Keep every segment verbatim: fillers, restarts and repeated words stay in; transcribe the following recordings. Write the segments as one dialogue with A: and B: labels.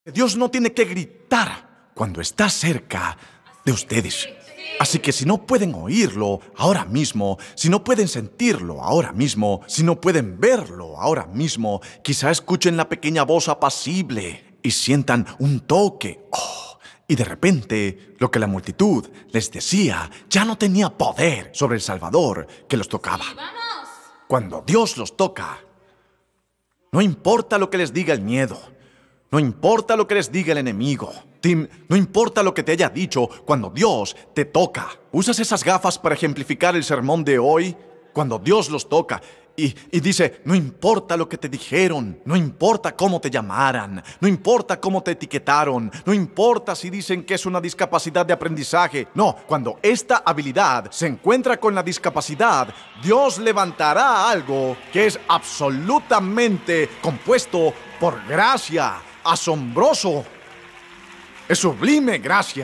A: Dios no tiene que gritar cuando está cerca de ustedes. Así que si no pueden oírlo ahora mismo, si no pueden sentirlo ahora mismo, si no pueden verlo ahora mismo, quizá escuchen la pequeña voz apacible y sientan un toque. Oh, y de repente, lo que la multitud les decía ya no tenía poder sobre el Salvador que los tocaba. Cuando Dios los toca, no importa lo que les diga el miedo, no importa lo que les diga el enemigo. Tim, no importa lo que te haya dicho, cuando Dios te toca. ¿Usas esas gafas para ejemplificar el sermón de hoy? Cuando Dios los toca y, y dice, no importa lo que te dijeron, no importa cómo te llamaran, no importa cómo te etiquetaron, no importa si dicen que es una discapacidad de aprendizaje. No, cuando esta habilidad se encuentra con la discapacidad, Dios levantará algo que es absolutamente compuesto por gracia. Asombroso. Es sublime gracia.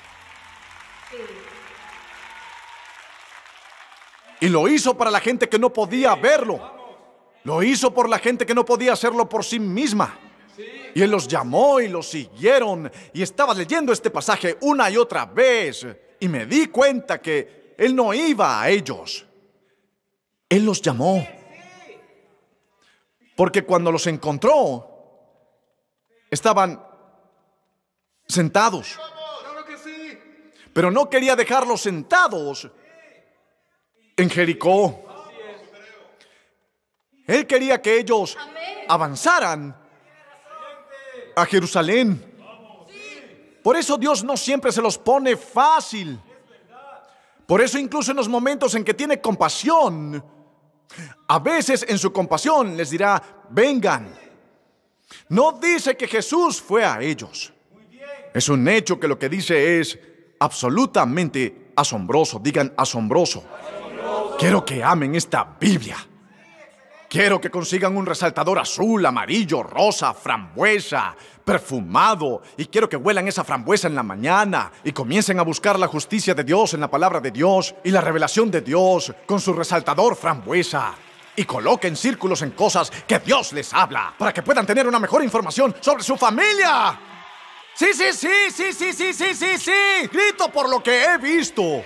A: Y lo hizo para la gente que no podía verlo. Lo hizo por la gente que no podía hacerlo por sí misma. Y Él los llamó y los siguieron. Y estaba leyendo este pasaje una y otra vez. Y me di cuenta que Él no iba a ellos. Él los llamó. Porque cuando los encontró, estaban sentados. Pero no quería dejarlos sentados en Jericó. Él quería que ellos avanzaran a Jerusalén. Por eso Dios no siempre se los pone fácil. Por eso incluso en los momentos en que tiene compasión, a veces en su compasión les dirá, vengan. No dice que Jesús fue a ellos. Es un hecho que lo que dice es absolutamente asombroso. Digan asombroso. Asombroso. Quiero que amen esta Biblia. Quiero que consigan un resaltador azul, amarillo, rosa, frambuesa, perfumado. Y quiero que huelan esa frambuesa en la mañana y comiencen a buscar la justicia de Dios en la palabra de Dios y la revelación de Dios con su resaltador frambuesa. Y coloquen círculos en cosas que Dios les habla para que puedan tener una mejor información sobre su familia. Sí, sí, sí, sí, sí, sí, sí, sí, sí. Grito por lo que he visto.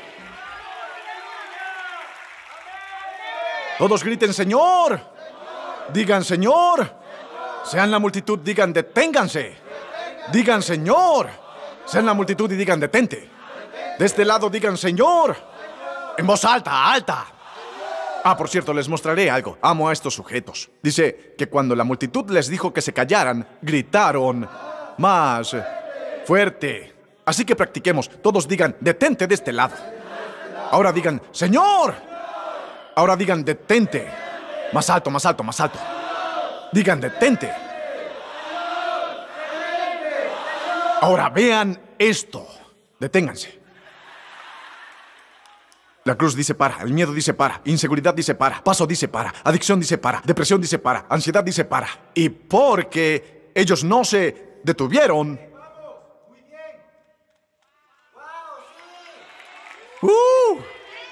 A: Todos griten, Señor. Digan, Señor. Sean la multitud, digan, deténganse. Digan, Señor. Sean la multitud y digan, detente. De este lado digan, Señor. En voz alta, alta. Ah, por cierto, les mostraré algo. Amo a estos sujetos. Dice que cuando la multitud les dijo que se callaran, gritaron más fuerte. Así que practiquemos. Todos digan, detente de este lado. Ahora digan, Señor. Ahora digan, detente. Más alto, más alto, más alto. Digan, detente. Ahora vean esto. Deténganse. La cruz dice para, el miedo dice para, inseguridad dice para, paso dice para, adicción dice para, depresión dice para, ansiedad dice para. Y porque ellos no se detuvieron, ¡Uh!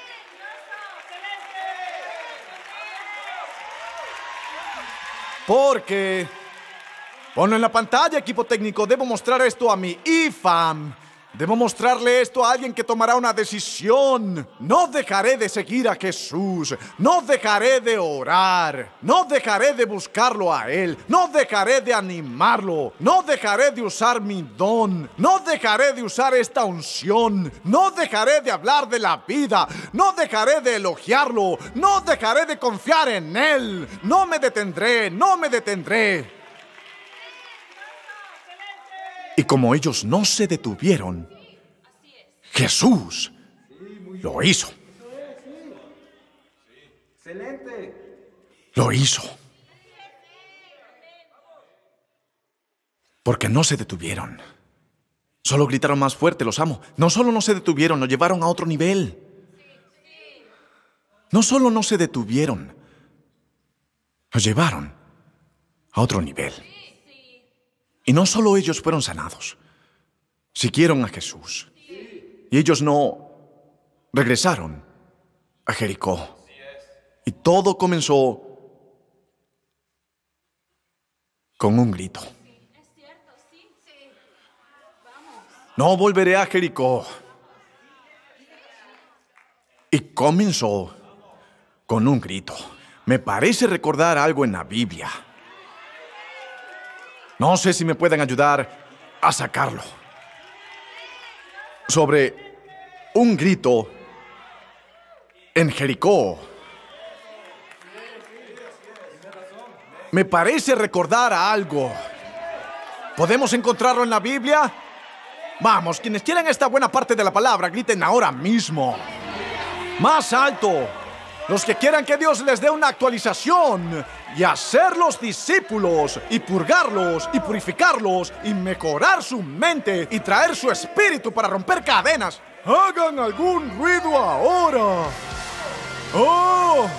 A: Porque, ponlo en la pantalla, equipo técnico, debo mostrar esto a mi I F A M. Debo mostrarle esto a alguien que tomará una decisión. No dejaré de seguir a Jesús. No dejaré de orar. No dejaré de buscarlo a Él. No dejaré de animarlo. No dejaré de usar mi don. No dejaré de usar esta unción. No dejaré de hablar de la vida. No dejaré de elogiarlo. No dejaré de confiar en Él. No me detendré. No me detendré. Y como ellos no se detuvieron, Jesús lo hizo. Lo hizo. Porque no se detuvieron. Solo gritaron más fuerte, los amo. No solo no se detuvieron, lo llevaron a otro nivel. No solo no se detuvieron, lo llevaron a otro nivel. Y no solo ellos fueron sanados, siguieron a Jesús. Y ellos no regresaron a Jericó. Y todo comenzó con un grito. No volveré a Jericó. Y comenzó con un grito. Me parece recordar algo en la Biblia. No sé si me pueden ayudar a sacarlo. Sobre un grito en Jericó. Me parece recordar a algo. ¿Podemos encontrarlo en la Biblia? Vamos, quienes quieran esta buena parte de la palabra, griten ahora mismo. Más alto. Los que quieran que Dios les dé una actualización y hacerlos discípulos y purgarlos y purificarlos y mejorar su mente y traer su espíritu para romper cadenas. Hagan algún ruido ahora. ¡Oh!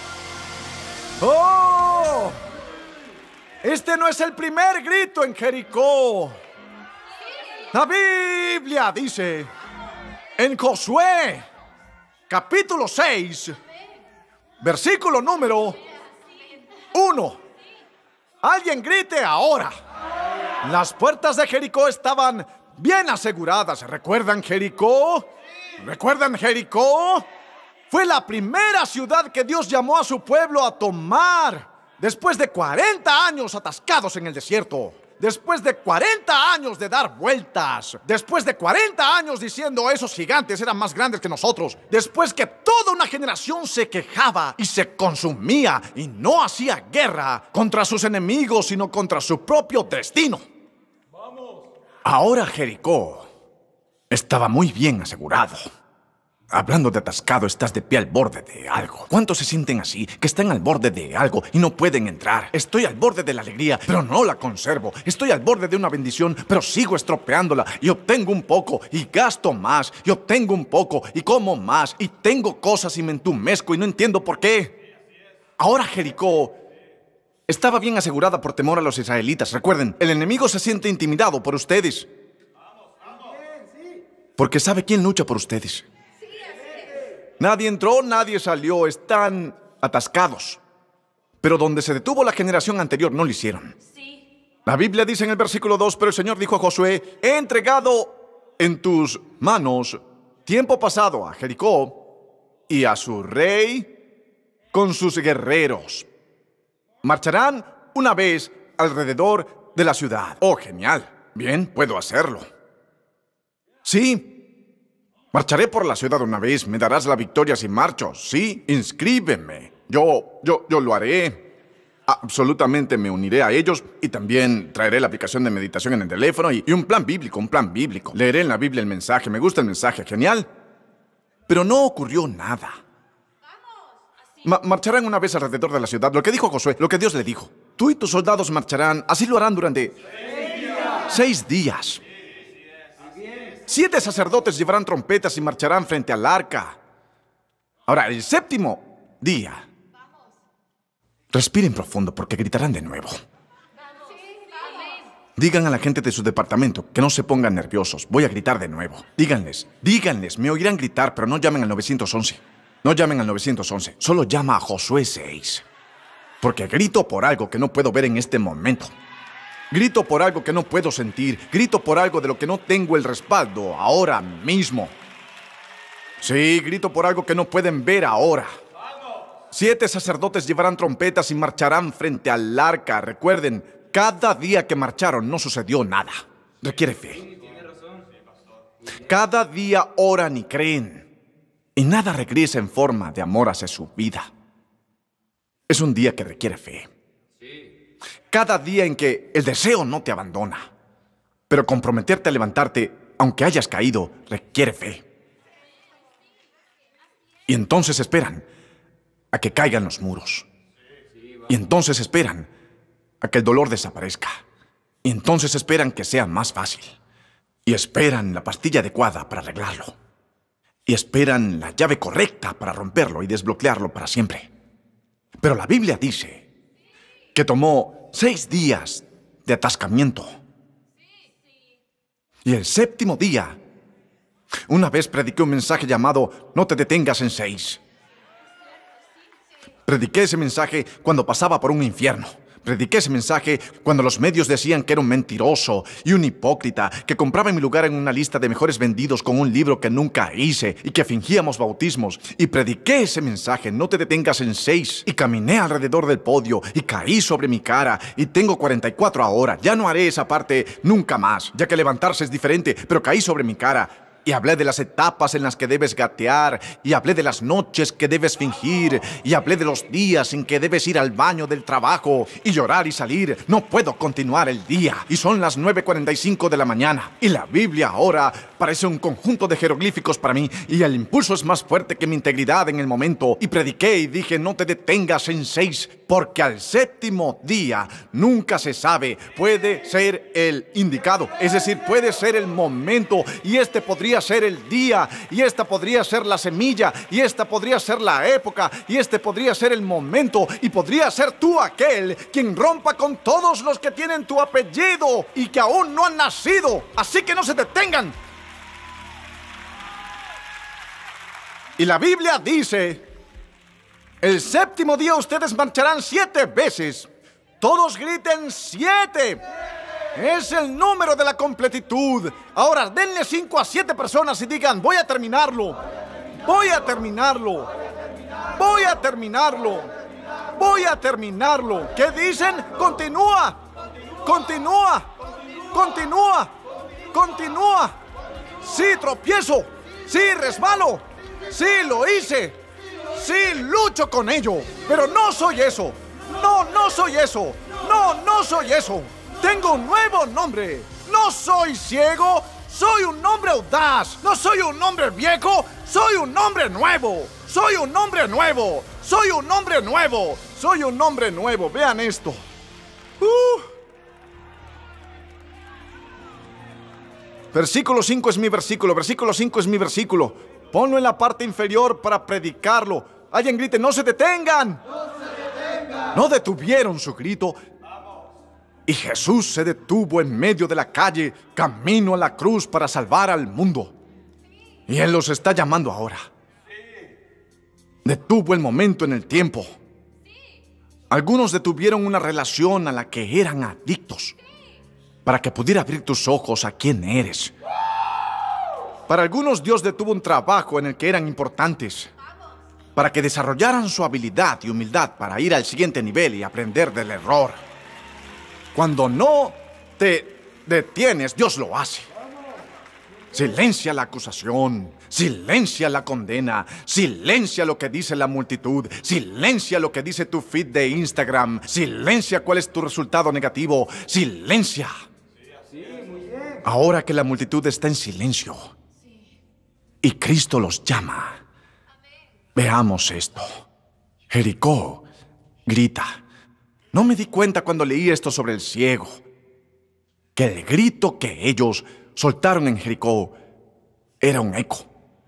A: ¡Oh! Este no es el primer grito en Jericó. La Biblia dice en Josué, capítulo seis, versículo número uno. Alguien grite ahora. Las puertas de Jericó estaban bien aseguradas. ¿Recuerdan Jericó? ¿Recuerdan Jericó? Fue la primera ciudad que Dios llamó a su pueblo a tomar después de cuarenta años atascados en el desierto. Después de cuarenta años de dar vueltas. Después de cuarenta años diciendo esos gigantes eran más grandes que nosotros. Después que toda una generación se quejaba y se consumía y no hacía guerra contra sus enemigos, sino contra su propio destino. Ahora Jericó estaba muy bien asegurado. Hablando de atascado, estás de pie al borde de algo. ¿Cuántos se sienten así, que están al borde de algo y no pueden entrar? Estoy al borde de la alegría, pero no la conservo. Estoy al borde de una bendición, pero sigo estropeándola. Y obtengo un poco, y gasto más. Y obtengo un poco, y como más. Y tengo cosas y me entumezco y no entiendo por qué. Ahora Jericó estaba bien asegurada por temor a los israelitas. Recuerden, el enemigo se siente intimidado por ustedes. Porque sabe quién lucha por ustedes. Nadie entró, nadie salió, están atascados. Pero donde se detuvo la generación anterior no lo hicieron. Sí. La Biblia dice en el versículo dos, pero el Señor dijo a Josué, he entregado en tus manos tiempo pasado a Jericó y a su rey con sus guerreros. Marcharán una vez alrededor de la ciudad. Oh, genial. Bien, puedo hacerlo. Sí. Marcharé por la ciudad una vez, me darás la victoria si marcho. Sí, inscríbeme. Yo, yo, yo lo haré. Absolutamente me uniré a ellos y también traeré la aplicación de meditación en el teléfono y, y un plan bíblico, un plan bíblico. Leeré en la Biblia el mensaje, me gusta el mensaje, genial. Pero no ocurrió nada. Ma- marcharán una vez alrededor de la ciudad, lo que dijo Josué, lo que Dios le dijo. Tú y tus soldados marcharán, así lo harán durante seis días. Seis días. Siete sacerdotes llevarán trompetas y marcharán frente al arca. Ahora, el séptimo día. Respiren profundo porque gritarán de nuevo. Digan a la gente de su departamento que no se pongan nerviosos. Voy a gritar de nuevo. Díganles, díganles, me oirán gritar, pero no llamen al nueve once. No llamen al nueve once, solo llama a Josué seis. Porque grito por algo que no puedo ver en este momento. Grito por algo que no puedo sentir. Grito por algo de lo que no tengo el respaldo ahora mismo. Sí, grito por algo que no pueden ver ahora. Siete sacerdotes llevarán trompetas y marcharán frente al arca. Recuerden, cada día que marcharon no sucedió nada. Requiere fe. Cada día oran y creen. Y nada regresa en forma de amor hacia su vida. Es un día que requiere fe. Cada día en que el deseo no te abandona. Pero comprometerte a levantarte, aunque hayas caído, requiere fe. Y entonces esperan a que caigan los muros. Y entonces esperan a que el dolor desaparezca. Y entonces esperan que sea más fácil. Y esperan la pastilla adecuada para arreglarlo. Y esperan la llave correcta para romperlo y desbloquearlo para siempre. Pero la Biblia dice que tomó seis días de atascamiento. Y el séptimo día, una vez prediqué un mensaje llamado No te detengas en seis. Prediqué ese mensaje cuando pasaba por un infierno. Prediqué ese mensaje cuando los medios decían que era un mentiroso y un hipócrita, que compraba mi lugar en una lista de mejores vendidos con un libro que nunca hice y que fingíamos bautismos. Y prediqué ese mensaje, no te detengas en seis. Y caminé alrededor del podio y caí sobre mi cara. Y tengo cuarenta y cuatro ahora. Ya no haré esa parte nunca más, ya que levantarse es diferente, pero caí sobre mi cara. Y hablé de las etapas en las que debes gatear, y hablé de las noches que debes fingir, y hablé de los días en que debes ir al baño del trabajo y llorar y salir. No puedo continuar el día, y son las nueve cuarenta y cinco de la mañana, y la Biblia ahora parece un conjunto de jeroglíficos para mí, y el impulso es más fuerte que mi integridad en el momento. Y prediqué y dije, no te detengas en seis, porque al séptimo día nunca se sabe. Puede ser el indicado, es decir, puede ser el momento, y este podría ser el día, y esta podría ser la semilla, y esta podría ser la época, y este podría ser el momento, y podría ser tú aquel quien rompa con todos los que tienen tu apellido y que aún no han nacido. Así que no se detengan. Y la Biblia dice: el séptimo día ustedes marcharán siete veces. Todos griten siete. Es el número de la completitud. Ahora denle cinco a siete personas y digan, voy a terminarlo. Voy a terminarlo. Voy a terminarlo. Voy a terminarlo. ¿Qué dicen? Continúa. Continúa. Continúa. Continúa. Sí, tropiezo. Sí, resbalo. Sí, lo hice. Sí, lucho con ello. Pero no soy eso. No, no soy eso. No, no soy eso. Tengo un nuevo nombre. No soy ciego, soy un hombre audaz. No soy un hombre viejo, soy un hombre nuevo. Soy un hombre nuevo. Soy un hombre nuevo. Soy un hombre nuevo. Vean esto. Uh. Versículo cinco es mi versículo. Versículo cinco es mi versículo. Ponlo en la parte inferior para predicarlo. Alguien grite, no se detengan. No se detengan. No detuvieron su grito. Y Jesús se detuvo en medio de la calle, camino a la cruz para salvar al mundo. Y Él los está llamando ahora. Detuvo el momento en el tiempo. Algunos detuvieron una relación a la que eran adictos para que pudiera abrir tus ojos a quién eres. Para algunos Dios detuvo un trabajo en el que eran importantes para que desarrollaran su habilidad y humildad para ir al siguiente nivel y aprender del error. Cuando no te detienes, Dios lo hace. Silencia la acusación, silencia la condena, silencia lo que dice la multitud, silencia lo que dice tu feed de Instagram, silencia cuál es tu resultado negativo, silencia. Ahora que la multitud está en silencio y Cristo los llama, veamos esto. Jericó grita. No me di cuenta cuando leí esto sobre el ciego, que el grito que ellos soltaron en Jericó era un eco.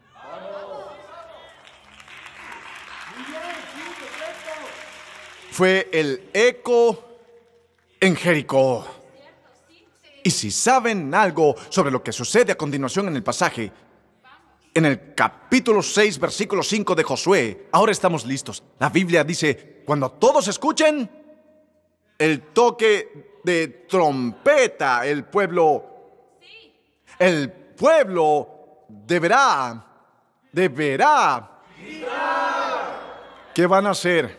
A: Fue el eco en Jericó. Y si saben algo sobre lo que sucede a continuación en el pasaje, en el capítulo seis, versículo cinco de Josué, ahora estamos listos. La Biblia dice, cuando todos escuchen el toque de trompeta, el pueblo, el pueblo deberá, deberá. ¿Qué van a hacer?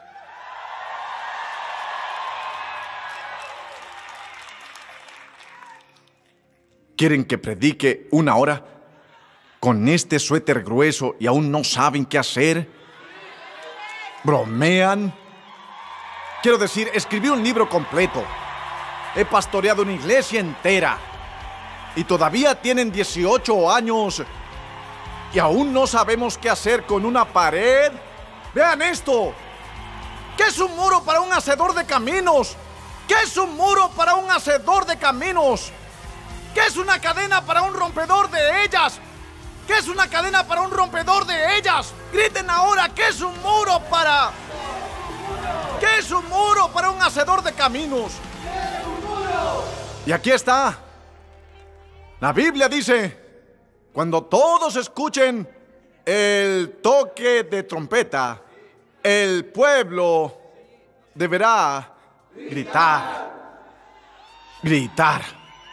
A: ¿Quieren que predique una hora con este suéter grueso y aún no saben qué hacer? ¿Bromean? Quiero decir, escribí un libro completo. He pastoreado una iglesia entera. Y todavía tienen dieciocho años. Y aún no sabemos qué hacer con una pared. Vean esto. ¿Qué es un muro para un hacedor de caminos? ¿Qué es un muro para un hacedor de caminos? ¿Qué es una cadena para un rompedor de ellas? ¿Qué es una cadena para un rompedor de ellas? Griten ahora, ¿qué es un muro para...? ¿Qué es un muro para un hacedor de caminos? ¿Qué es un muro? Y aquí está. La Biblia dice, cuando todos escuchen el toque de trompeta, el pueblo deberá gritar, gritar.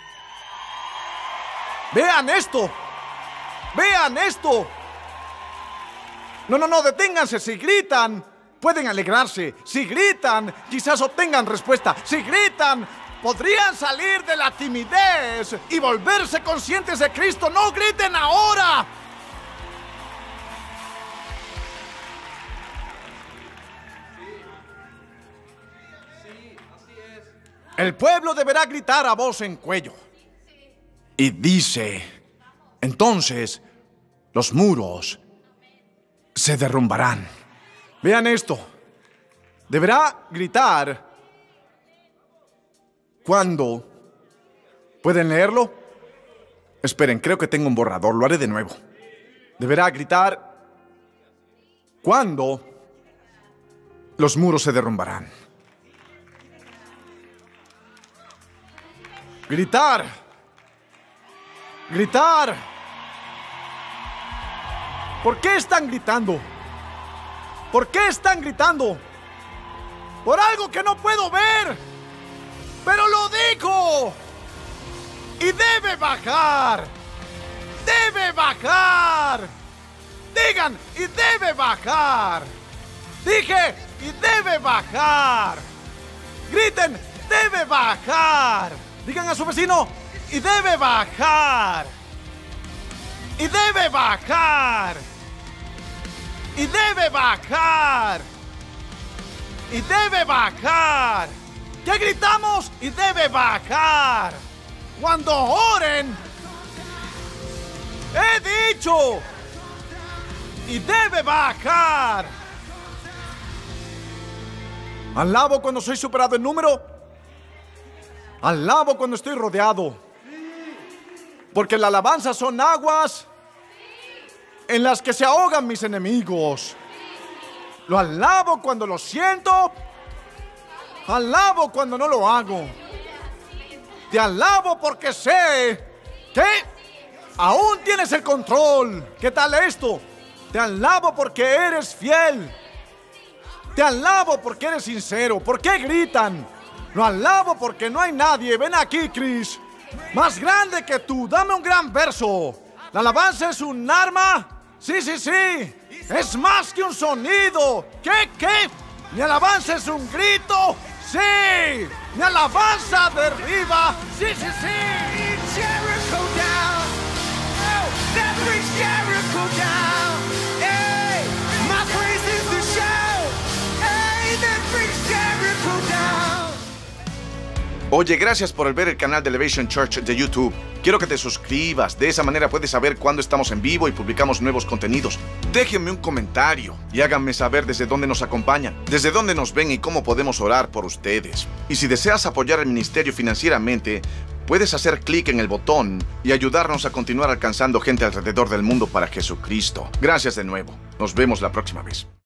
A: Vean esto, vean esto. No, no, no, deténganse. Si gritan, pueden alegrarse. Si gritan, quizás obtengan respuesta. Si gritan, podrían salir de la timidez y volverse conscientes de Cristo. ¡No griten ahora! El pueblo deberá gritar a voz en cuello. Y dice, entonces los muros se derrumbarán. Vean esto. Deberá gritar cuando... ¿Pueden leerlo? Esperen, creo que tengo un borrador. Lo haré de nuevo. Deberá gritar cuando los muros se derrumbarán. Gritar. Gritar. ¿Por qué están gritando? ¿Por qué están gritando? Por algo que no puedo ver. Pero lo digo. Y debe bajar. Debe bajar. Digan, y debe bajar. Dije, y debe bajar. Griten, debe bajar. Digan a su vecino, y debe bajar. Y debe bajar. Y debe bajar. Y debe bajar. ¿Qué gritamos? Y debe bajar. Cuando oren, he dicho, y debe bajar. Alabo cuando soy superado en número. Alabo cuando estoy rodeado. Porque la alabanza son aguas en las que se ahogan mis enemigos. Lo alabo cuando lo siento. Alabo cuando no lo hago. Te alabo porque sé que aún tienes el control. ¿Qué tal esto? Te alabo porque eres fiel. Te alabo porque eres sincero. ¿Por qué gritan? Lo alabo porque no hay nadie. Ven aquí, Chris. Más grande que tú. Dame un gran verso. La alabanza es un arma. Sí, sí, sí. Es más que un sonido. ¿Qué, qué? Mi alabanza es un grito. Sí. Mi alabanza derriba. Sí, sí, sí.
B: Jericho down. Oh, that brings Jericho down. Hey, my praise is the shout. Hey, that brings Jericho down.
A: Oye, gracias por ver el canal de Elevation Church de YouTube. Quiero que te suscribas. De esa manera puedes saber cuándo estamos en vivo y publicamos nuevos contenidos. Déjenme un comentario y háganme saber desde dónde nos acompañan, desde dónde nos ven y cómo podemos orar por ustedes. Y si deseas apoyar al ministerio financieramente, puedes hacer clic en el botón y ayudarnos a continuar alcanzando gente alrededor del mundo para Jesucristo. Gracias de nuevo. Nos vemos la próxima vez.